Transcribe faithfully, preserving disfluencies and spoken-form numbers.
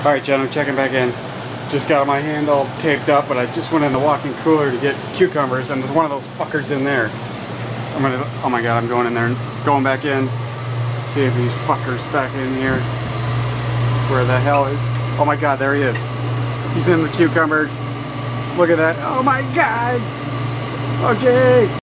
Alright, Jen, I'm checking back in. Just got my hand all taped up, but I just went in the walk-in cooler to get cucumbers, and there's one of those fuckers in there. I'm gonna, oh my god, I'm going in there and going back in. See if these fuckers back in here. Where the hell is, oh my god, there he is. He's in the cucumber. Look at that, oh my god! Okay!